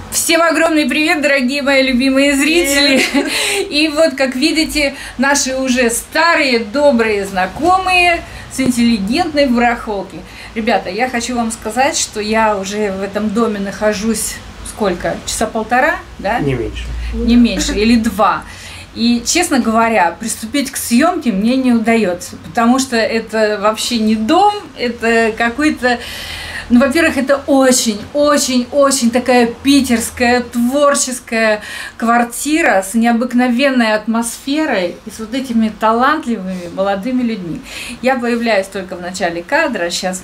Всем огромный привет, дорогие мои любимые зрители! И вот, как видите, наши уже старые, добрые знакомые с интеллигентной барахолки. Ребята, я хочу вам сказать, что я уже в этом доме нахожусь сколько? Часа полтора, да? Не меньше. Не меньше, или 2. И, честно говоря, приступить к съемке мне не удается, потому что это вообще не дом, это какой-то... Ну, во-первых, это очень такая питерская, творческая квартира с необыкновенной атмосферой и с вот этими талантливыми молодыми людьми. Я появляюсь только в начале кадра, сейчас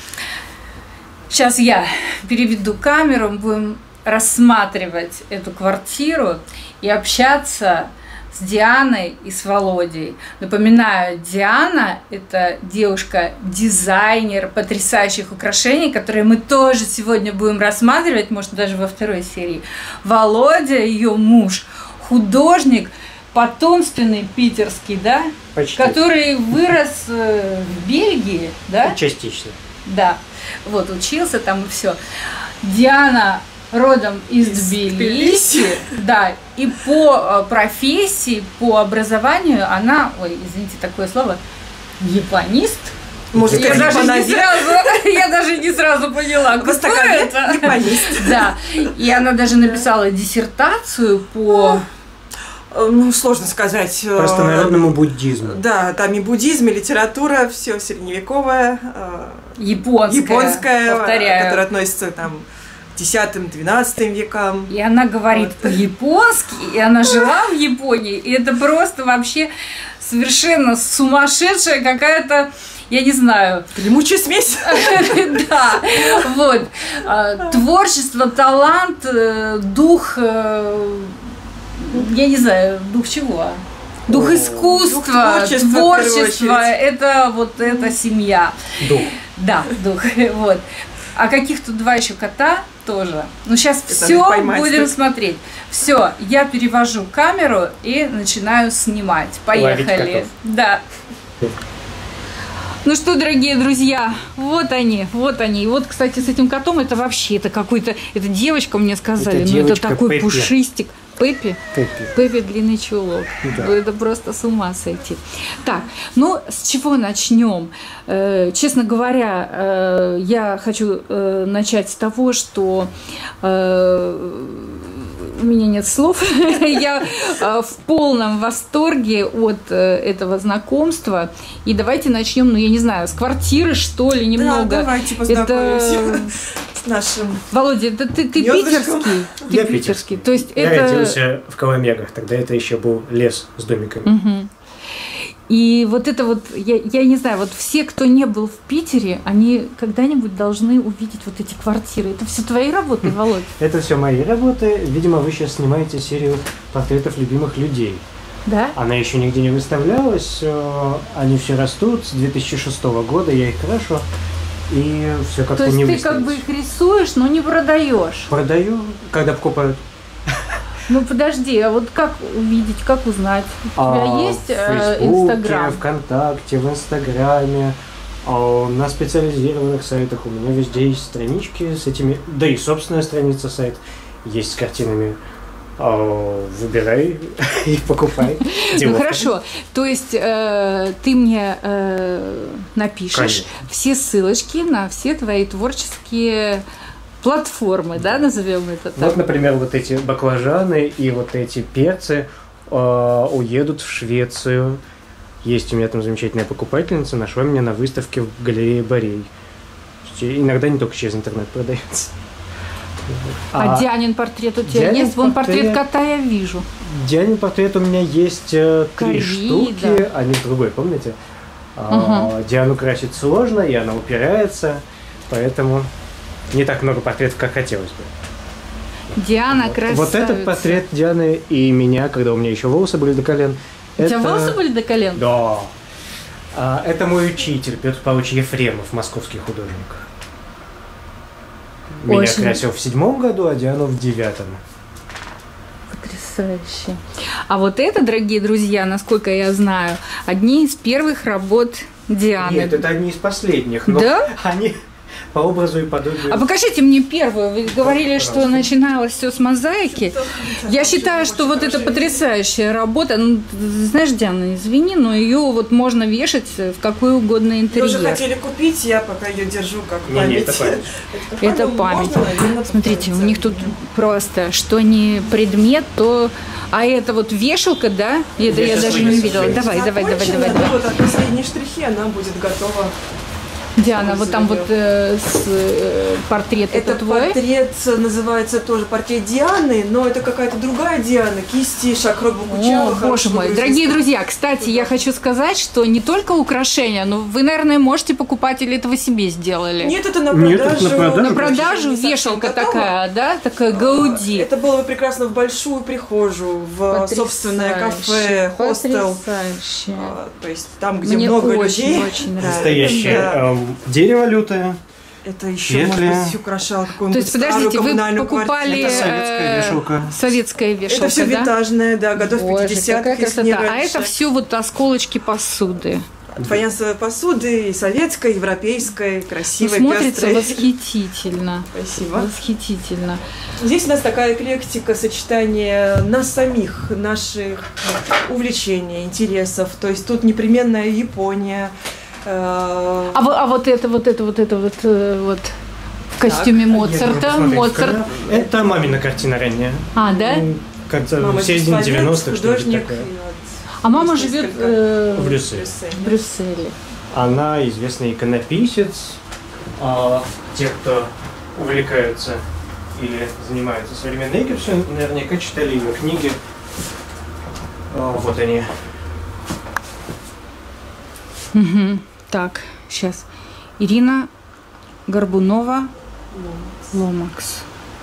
я переведу камеру, будем рассматривать эту квартиру и общаться с Дианой и с Володей. Напоминаю, Диана – это девушка-дизайнер потрясающих украшений, которые мы тоже сегодня будем рассматривать, может, даже во второй серии. Володя, ее муж, художник, потомственный питерский, да? Почти. Который вырос в Бельгии, да? Частично. Да, вот, учился там и все. Диана родом из Тбилиси, да, и по профессии, по образованию она, ой, извините такое слово, японист. Может, я даже не сразу поняла, кто это. Японист. Да, и она даже написала диссертацию по... Ну, сложно сказать. Простонародному буддизму. Да, там и буддизм, и литература, все средневековое. Японская, повторяю. Которая относится там к X-XII векам. И она говорит вот по-японски, и она жила в Японии, и это просто вообще совершенно сумасшедшая какая-то, я не знаю... Гремучая смесь. Да, вот. Творчество, талант, дух... Я не знаю, дух чего? Дух искусства, творчества, это вот эта семья. Дух. Да, дух. Вот. А каких тут 2 еще кота тоже. Ну, сейчас все будем смотреть. Все, я перевожу камеру и начинаю снимать. Поехали. Да. Ну что, дорогие друзья, вот они, вот они. И вот, кстати, с этим котом это вообще, это какой-то, это девочка, мне сказали, это ну это такой Пеппи. пушистик. Пеппи? Пеппи длинный чулок. Да. Ну, это просто с ума сойти. Так, ну с чего начнем? Честно говоря, я хочу начать с того, что у меня нет слов. Я в полном восторге от этого знакомства. И давайте начнем, ну я не знаю, с квартиры, что ли, немного. Да, давайте познакомимся с нашим... Володя, это ты питерский? Я питерский. То есть я это... родился в Коломегах, тогда это еще был лес с домиками. Угу. И вот это вот, я не знаю, вот все, кто не был в Питере, они когда-нибудь должны увидеть вот эти квартиры. Это все твои работы, Володь? Это все мои работы. Видимо, вы сейчас снимаете серию портретов любимых людей. Да? Она еще нигде не выставлялась. Они все растут. С 2006 года я их крашу. И все как-то не выставилось. То есть ты как бы их рисуешь, но не продаешь? Продаю, когда покупают. Ну подожди, а вот как увидеть, как узнать? У тебя есть Инстаграм? ВКонтакте, в Инстаграме, на специализированных сайтах. У меня везде есть странички с этими, да и собственная страница сайт есть с картинами. Выбирай и покупай. Ну хорошо, то есть ты мне напишешь все ссылочки на все твои творческие платформы, да, назовем это так. Вот, например, вот эти баклажаны и вот эти перцы уедут в Швецию. Есть у меня там замечательная покупательница, нашла меня на выставке в галерее Борей. Иногда не только через интернет продается. А Дианин портрет у тебя есть? Вон портрет кота я вижу. Дианин портрет у меня есть 3 штуки, они другой, помните? Диану красить сложно, и она упирается, поэтому не так много портретов, как хотелось бы. Диана красавица. Вот этот портрет Дианы и меня, когда у меня еще волосы были до колен. У тебя волосы были до колен? Да. Это мой учитель, Петр Павлович Ефремов, московский художник. Меня красил в 7 году, а Диану в 9. Потрясающе. А вот это, дорогие друзья, насколько я знаю, одни из первых работ Дианы. Нет, это одни из последних. Но да? по образу и подобию. А покажите мне первую. Вы говорили, что начиналось все с мозаики. Я считаю, что вот это потрясающая работа. Ну, знаешь, Диана, извини, но ее вот можно вешать в какой угодно Вы интерьер. уже хотели купить, я пока ее держу как Не, память. это память. Это Ну, память. можно, наверное, Смотрите, у повторить. них тут просто, что не предмет, то... А это вот вешалка, да? И это я Я даже сейчас не выйду. видела. Давай. Закончена, ну вот, а последние штрихи она будет готова. Диана, вот там вот портрет Это это твой? портрет, называется тоже портрет Дианы, но это какая-то другая Диана, кисти Шакро Богучара. О, боже мой. Дорогие друзья, кстати, я хочу сказать, что не только украшения, но вы, наверное, можете покупать, или это вы себе сделали? Нет, это на Нет, продажу. это на продажу. На продажу Не совсем вешалка готова. такая, да? Такая гауди. Это было бы прекрасно в большую прихожую, в собственное кафе, хостел. Потрясающе. То есть там, где Мне много очень, людей. очень нравится. Настоящее Да. дерево лютое. Это еще, Петли. может быть, украшал То какую-нибудь есть, подождите, старую вы коммунальную покупали квартиру. советская вешалка. советская вешалка, Это все да? винтажное, да, годов Боже, 50-х, какая если не красота. А раньше. это все вот осколочки посуды. Фаянсовой посуды, и советской, и европейской, Ну, красивой, смотрится пестрой. восхитительно. Спасибо. Восхитительно. Здесь у нас такая эклектика, сочетание нас самих, наших увлечений, интересов. То есть тут непременная Япония. А вот это вот в костюме Моцарта. Моцарт. Это мамина картина ранняя. А, да? Как-то Мама в середине Тесфалет, 90-х, что-нибудь художник. такое. и вот А мама есть живет несколько В в Брюсселе. Брюсселе. Она известный иконописец. Те, кто увлекаются или занимаются современной иконописью, наверняка читали ее книги. Вот они. Угу. Так, сейчас. Ирина Горбунова, Ломакс.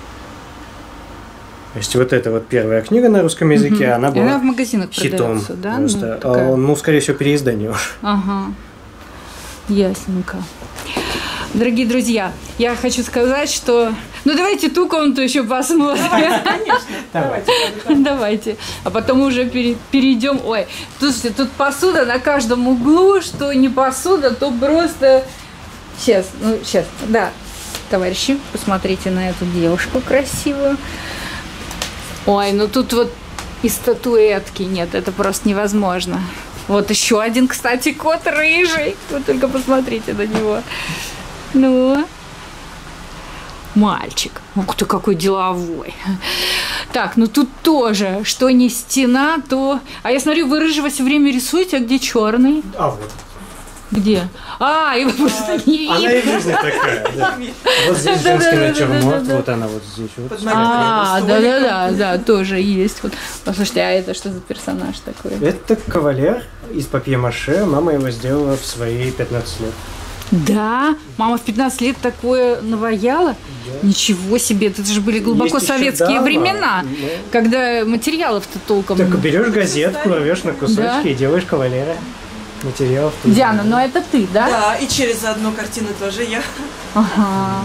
То есть вот эта вот первая книга на русском языке, Мгм. она И была она в магазинах хитом. продается, да? Просто. Ну, такая. Ну, скорее всего, переиздание уже. Ага. Ясненько. Дорогие друзья, я хочу сказать, что... Ну, давайте ту комнату еще посмотрим. Конечно, давайте. Давайте. А потом уже перейдем. Ой, слушайте, тут посуда на каждом углу, что не посуда, то просто... Сейчас, да. Товарищи, посмотрите на эту девушку красивую. Ой, ну тут вот и статуэтки нет, это просто невозможно. Вот еще один, кстати, кот рыжий. Вы только посмотрите на него. Ну, мальчик. Ух ты, какой деловой. Так, ну тут тоже, что не стена, то... А я смотрю, вы рыжего все время рисуете, а где черный? А вот. Где? А, его просто не Она видно. и жизнь такая. Да. Вот здесь женский натюрморт, вот она вот здесь вот. Под А, столиком. да, тоже есть. Вот. Послушайте, а это что за персонаж такой? Это кавалер из папье-маше. Мама его сделала в свои 15 лет. Да, мама в 15 лет такое наваяла. Ничего себе, это же были глубоко Есть еще советские дама, времена, ну. когда материалов-то толком... Так берешь газетку, рвешь на кусочки Да. и делаешь кавалера. Материалов тут. Диана, но это ты, да? Да, и через одну картину тоже я. Ага.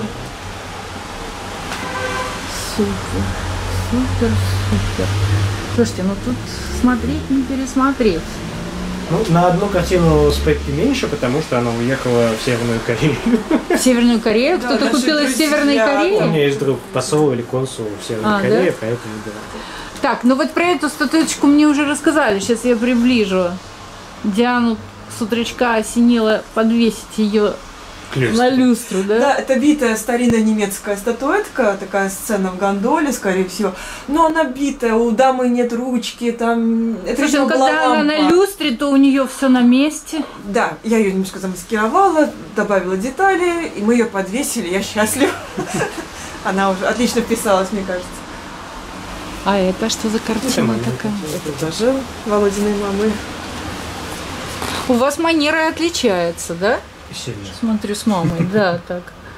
Супер, супер. Слушайте, ну тут смотреть, не пересмотреть. Ну, на одну картину спеки меньше, потому что она уехала в Северную Корею. В Северную Корею? Да, Кто-то наши купил из друзья. Северной У У Кореи? меня есть друг посол или консул в Северной А, Корее, да? поэтому да. Так, ну вот про эту статуэточку мне уже рассказали. Сейчас я приближу. Диану с утречка осенило подвесить ее Клюз. на люстру, да? Да, это битая старинная немецкая статуэтка, такая сцена в гондоле, скорее всего. Но она битая, у дамы нет ручки, там... Это Слушай, видимо, ну была когда она на лампа. люстре, то у нее все на месте. Да, я ее немножко замаскировала, добавила детали, и мы ее подвесили, я счастлива. Она уже отлично вписалась, мне кажется. А это что за картина мамина такая? Это тоже Володиной мамы. У вас манера отличается, да? Сильно. Смотрю с мамой, да, так.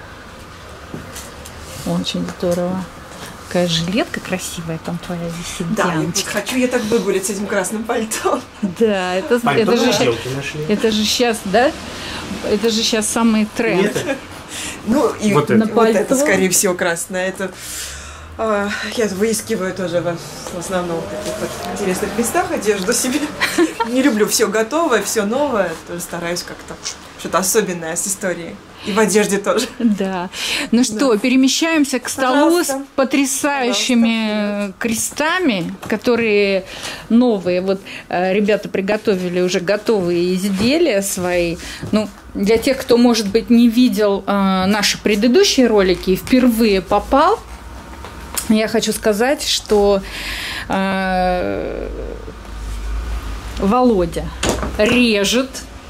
Очень здорово. Какая жилетка красивая там твоя висит, Да, я вот Дианочка. хочу я так выгулять с этим красным пальто. Да, это Пальто же на щас- отделке нашли. это же сейчас, да? Это же сейчас самый тренд. Нет, Ну, и Вот это. вот это, пальто. скорее всего, красное. Это я выискиваю тоже в основном в таких вот интересных местах одежду себе. Не люблю все готовое, все новое. Тоже стараюсь как-то что-то особенное с историей. И в одежде тоже. Да. Ну что, перемещаемся к столу Пожалуйста. с потрясающими крестами, которые новые. Вот ребята приготовили уже готовые изделия свои. Ну, для тех, кто, может быть, не видел наши предыдущие ролики и впервые попал, я хочу сказать, что Володя режет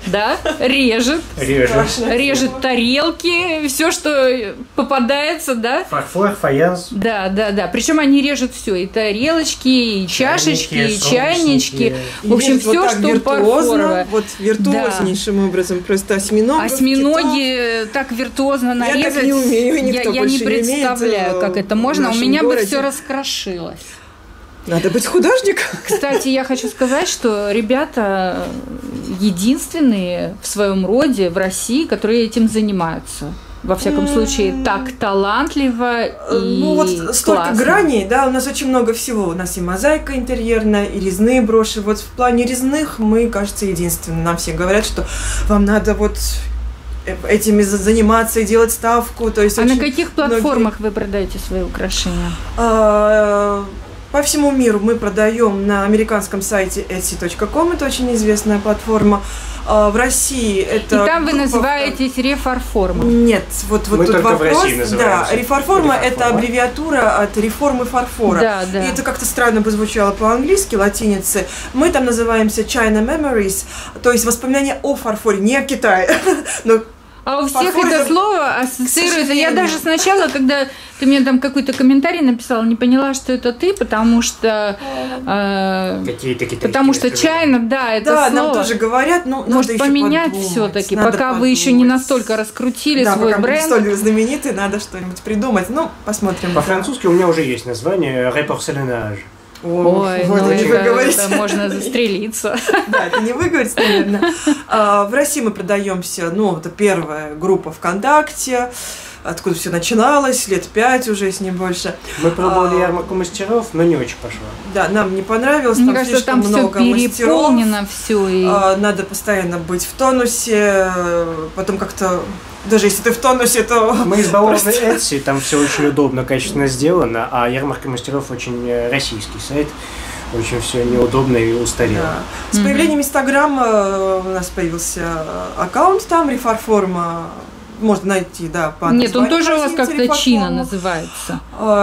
тарелки, все, что попадается, да? Фарфор, фаянс. Да. Причем они режут все, и тарелочки, и чашечки, и чайнички. В общем, все, вот что фарфоровое. Вот виртуознейшим образом. Просто осьминоги так виртуозно нарезать. Я так не умею, никто я не больше представляю, умеет, как это можно. У нашем меня бы городе. все раскрошилось. Надо быть художником. Кстати, я хочу сказать, что ребята единственные в своем роде в России, которые этим занимаются. Во всяком случае, так талантливо и ну вот столько классно. граней, да, у нас очень много всего. У нас и мозаика интерьерная, и резные броши. Вот в плане резных мы, кажется, единственные. Нам все говорят, что вам надо вот этими заниматься и делать ставку. То есть на каких платформах вы продаете свои украшения? По всему миру мы продаем на американском сайте etsy.com, это очень известная платформа. В России это... И там вы называетесь Рефарформа. Нет, вот мы тут вопрос. В России да, Рефарформа это аббревиатура от реформы фарфора. Да. И это как-то странно бы звучало по-английски, латинице. Мы там называемся China Memories, то есть воспоминания о фарфоре, не о Китае. Но а у всех это слово ассоциируется. Я даже сначала, когда ты мне там какой-то комментарий написала, не поняла, что это ты, потому что чайно, да, это да, слово. нам тоже говорят, ну, может поменять все-таки, пока вы еще не настолько раскрутили свой пока бренд. Мы столь знаменитый, надо что-нибудь придумать. Ну, посмотрим. По-французски у меня уже есть название «Репорселенаж». Ой, вот ну это можно застрелиться. Да, это не выговорить, наверное. В России мы продаемся, ну, это первая группа ВКонтакте, откуда все начиналось, лет 5 уже, если не больше. Мы пробовали ярмарку мастеров, но не очень пошло. Да, нам не понравилось, мне там кажется, слишком там много все мастеров. переполнено все. И... Надо постоянно быть в тонусе, потом как-то... Даже если ты в тонусе, то... Мы избалованы Etsy, там все очень удобно, качественно сделано, а ярмарка мастеров очень российский сайт, очень все неудобно и устарело. Да. С появлением Инстаграма у нас появился аккаунт там, Рефарформа, можно найти, да, по названию. Нет, он тоже у вас как-то Чина называется.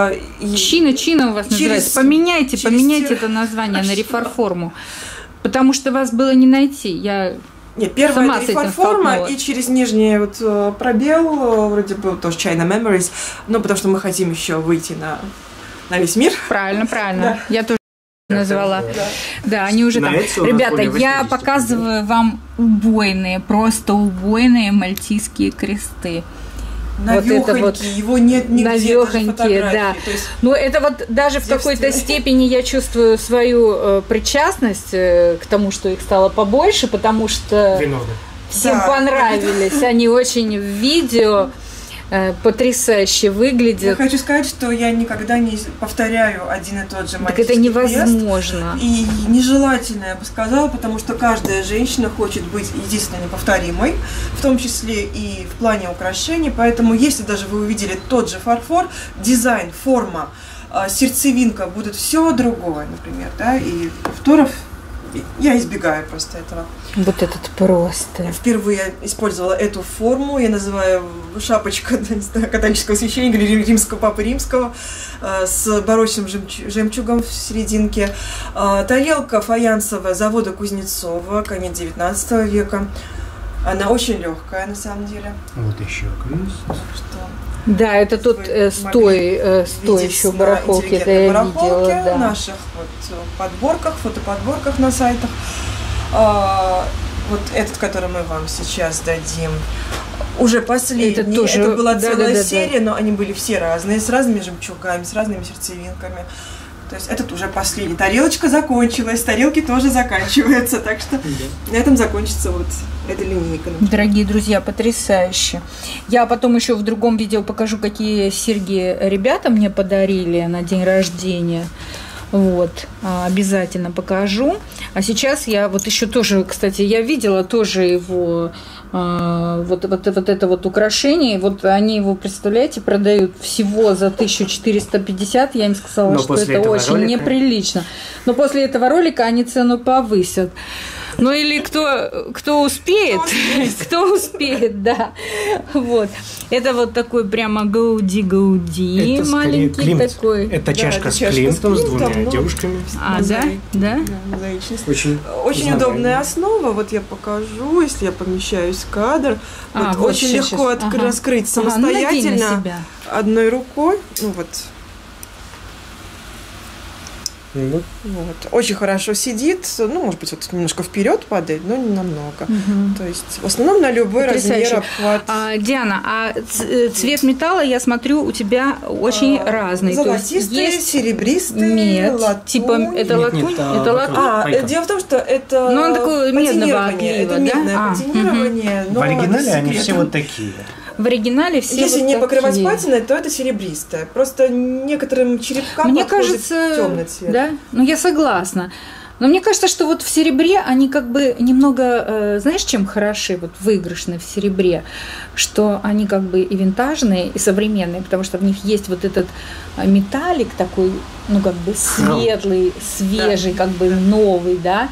Чина у вас называется. Поменяйте это название на Рефарформу, потому что вас было не найти. Нет, первая это Рефарформа, и через нижний вот пробел, вроде бы тоже China Memories, но потому что мы хотим еще выйти на весь мир. Правильно. Да. Я тоже назвала. Да, они уже там. Ребята, я показываю вам просто убойные мальтийские кресты. Навёхонький, его нет нигде, навёхонькие, да. Есть... Ну, это вот даже в какой-то степени я чувствую свою причастность к тому, что их стало побольше, потому что всем понравились. Они очень в видео потрясающе выглядят. Я хочу сказать, что я никогда не повторяю один и тот же мальтийский крест. Так это невозможно. И нежелательно, я бы сказала, потому что каждая женщина хочет быть единственно неповторимой, в том числе и в плане украшений. Поэтому, если даже вы увидели тот же фарфор, дизайн, форма, сердцевинка будет все другое, например, да, и повторов я избегаю просто этого. Вот этот просто. Я впервые использовала эту форму, я называю шапочка католического священника или римского папы римского с барочным жемчугом в серединке. Тарелка фаянсовая завода Кузнецова, конец 19 века. Она очень легкая на самом деле. Вот еще крест. Да, это тут стой еще барахолки, это я видела, да. В наших подборках, фотоподборках на сайтах. Вот этот, который мы вам сейчас дадим, уже последний. Это была целая серия, но они были все разные, с разными жемчугами, с разными сердцевинками. То есть этот уже последний. Тарелочка закончилась, тарелки тоже заканчиваются, так что на этом закончится вот эта линейка. Дорогие друзья, потрясающе. Я потом еще в другом видео покажу, какие серьги ребята мне подарили на день рождения. Вот, обязательно покажу. А сейчас я вот еще тоже, кстати, я видела тоже его, вот это вот украшение. Вот они его, представляете, продают всего за 1450. Я им сказала, что это очень неприлично. Но после этого ролика они цену повысят. Ну или кто успеет, да. Вот. Это вот такой прямо гауди, маленький Климт. такой. Это чашка с Климтом, с двумя девушками. Да? Очень удобная основа. Вот я покажу, если я помещаюсь в кадр. Вот очень легко раскрыть самостоятельно одной рукой. Ну вот. Вот. Очень хорошо сидит, ну, может быть, вот немножко вперед падает, но не намного. То есть, в основном на любой размер обхват. Диана, цвет металла, я смотрю, у тебя очень разный. Золотистый, серебристый, нет, латунь. Типа, это латунь? Это латунь? Дело в том, что это он такой медного отлива, это медное патинирование. В оригинале они все вот такие. В оригинале все Если вот не такие. покрывать патиной, то это серебристое. Просто некоторым черепкам мне подходит кажется, темный цвет. Да? Ну, я согласна. Но мне кажется, что вот в серебре они как бы немного, знаешь, чем хороши, вот выигрышны в серебре, что они как бы и винтажные, и современные, потому что в них есть вот этот металлик такой, ну, как бы светлый, свежий, как бы новый, да,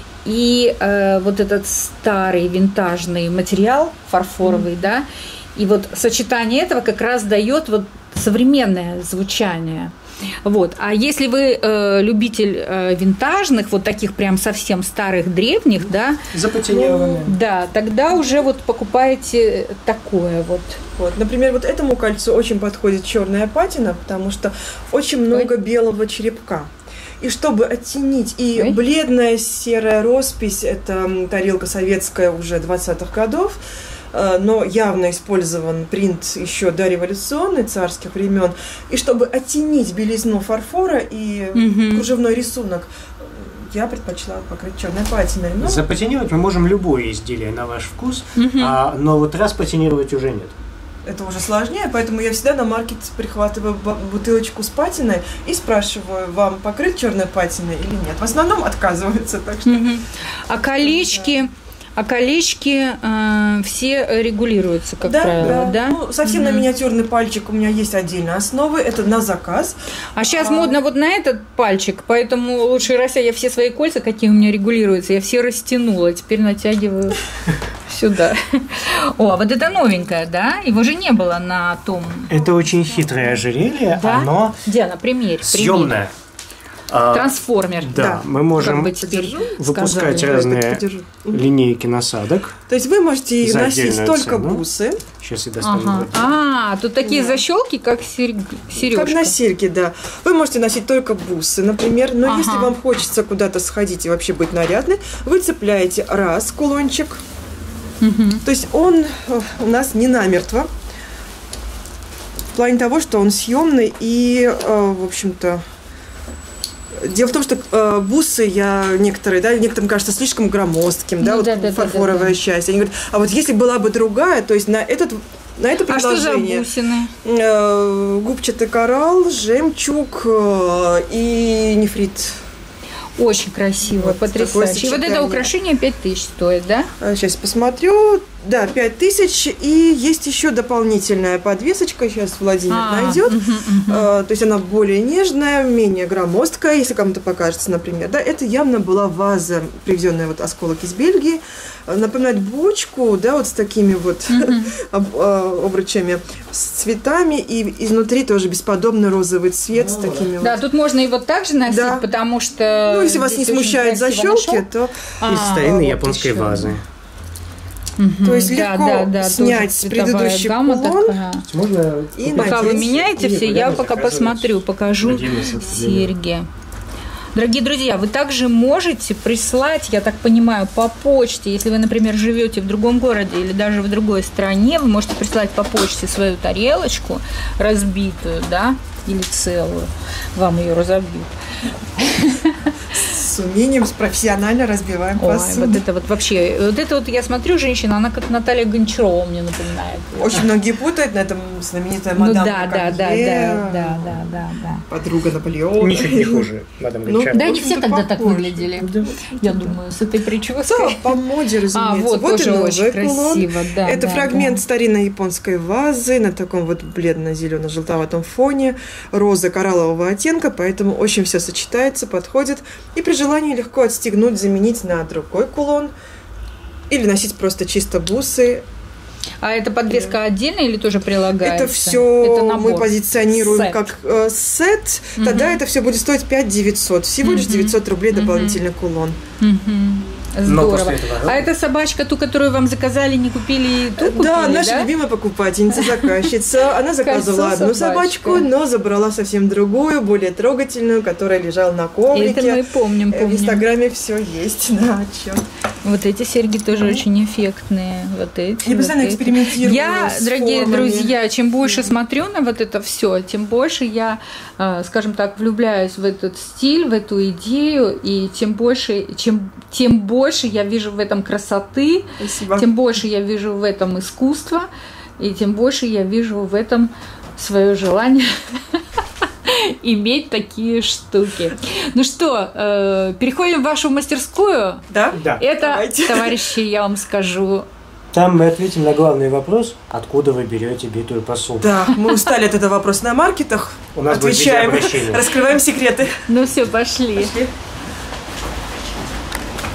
и вот этот старый винтажный материал фарфоровый, да, и вот сочетание этого как раз дает вот современное звучание. Вот. А если вы любитель винтажных, вот таких прям совсем старых, древних, да, запатинированные, да, тогда уже вот покупаете такое вот. Вот. Например, вот этому кольцу очень подходит черная патина, потому что очень много белого черепка. И чтобы оттенить, и бледная серая роспись, это тарелка советская уже 20-х годов, но явно использован принт еще дореволюционный, царских времен. И чтобы оттенить белизну фарфора и кружевной рисунок, я предпочла покрыть черной патиной. Но... Запатинировать мы можем любое изделие на ваш вкус, но вот распатинировать уже нет. Это уже сложнее, поэтому я всегда на маркет прихватываю бутылочку с патиной и спрашиваю, вам покрыть черной патиной или нет. В основном отказываются, так что... А колечки... А колечки все регулируются, как правило, да? Ну, совсем на миниатюрный пальчик у меня есть отдельная основа, это на заказ. А сейчас модно вот на этот пальчик, поэтому лучше я все свои кольца, какие у меня регулируются, я все растянула, теперь натягиваю сюда. О, вот это новенькое, да? Его же не было на том. Это очень хитрое ожерелье, да? Оно Диана, примерь. Съемное. Трансформер. Да, мы можем выпускать разные линейки насадок. То есть вы можете носить только бусы. Сейчас я достану. Тут такие защелки, как сережка. Как на серьге, да. Вы можете носить только бусы, например, но если вам хочется куда-то сходить и вообще быть нарядной, вы цепляете раз кулончик. То есть он у нас не намертво. В плане того, что он съемный и, в общем-то, дело в том, что бусы некоторым кажется слишком громоздким, фарфоровая часть. Они говорят, а вот если была бы другая, то есть на это предложение. А что за бусины? Губчатый коралл, жемчуг и нефрит. Очень красиво, вот, потрясающе. И вот это украшение 5000 стоит, да? Сейчас посмотрю. Да, 5000. И есть еще дополнительная подвесочка. Сейчас Владимир найдет. То есть она более нежная, менее громоздкая, если кому-то покажется, например. Да, это явно была ваза, привезенная вот осколок из Бельгии. Напоминает бочку, да, вот с такими вот обручами, с цветами. И изнутри тоже бесподобный розовый цвет с такими да, тут можно и вот так же носить, потому что... Ну, если вас не смущают защелки, то... Из старинной японской вазы. То есть легко снять с предыдущих кулон. Пока вы меняете все, я пока посмотрю, покажу серьги. Дорогие друзья, вы также можете прислать, я так понимаю, по почте, если вы, например, живете в другом городе или даже в другой стране, вы можете прислать по почте свою тарелочку разбитую, да, или целую, вам ее разобьют. с умением, профессионально разбиваем Ой, посуду. вот это вот вообще, вот это вот я смотрю, женщина, она как Наталья Гончарова мне напоминает. Очень многие путают на этом знаменитая Ну мадам да, Ле да. подруга Наполеона. Ничуть не хуже, мадам Гончарова. Да, в они все общем-то, тогда так похожи. выглядели. Да. Я думаю, с этой прической. Да, по моде, разумеется. Вот и тоже новый очень кулон. красиво, да. Это да, фрагмент старинной японской вазы на таком вот бледно-зелено-желтоватом фоне, роза кораллового оттенка, поэтому очень все сочетается, подходит. И при желании легко отстегнуть, заменить на другой кулон или носить просто чисто бусы. А эта подвеска отдельно или тоже прилагается? Это все Это набор. мы позиционируем Сет. как сет. Тогда это все будет стоить 5 900. Всего лишь 900 рублей дополнительный кулон. Мгм. Но Здорово. после этого- А эта собачка, ту, которую вам заказали, не купили, и ту купили, Да, наша да? любимая покупательница, заказчица. Она заказывала Кольцо одну собачка. собачку, но забрала совсем другую, более трогательную, которая лежала на коврике. Это мы помним. В Инстаграме все есть, да, отчет. Вот эти серьги тоже очень эффектные. Вот эти. Я постоянно вот эти. экспериментирую Я, с дорогие формами. друзья, чем больше смотрю на вот это все, тем больше я, скажем так, влюбляюсь в этот стиль, в эту идею, и тем больше я вижу в этом красоты, Спасибо. тем больше я вижу в этом искусство, и тем больше я вижу в этом свое желание иметь такие штуки. Ну что, переходим в вашу мастерскую. Да? Да. Это, Давайте. товарищи, я вам скажу, Там мы ответим на главный вопрос, откуда вы берете битую посуду. Да, мы устали от этого вопроса на маркетах. У нас будет Отвечаем, видеообращение. раскрываем секреты. ну все, пошли. Пошли.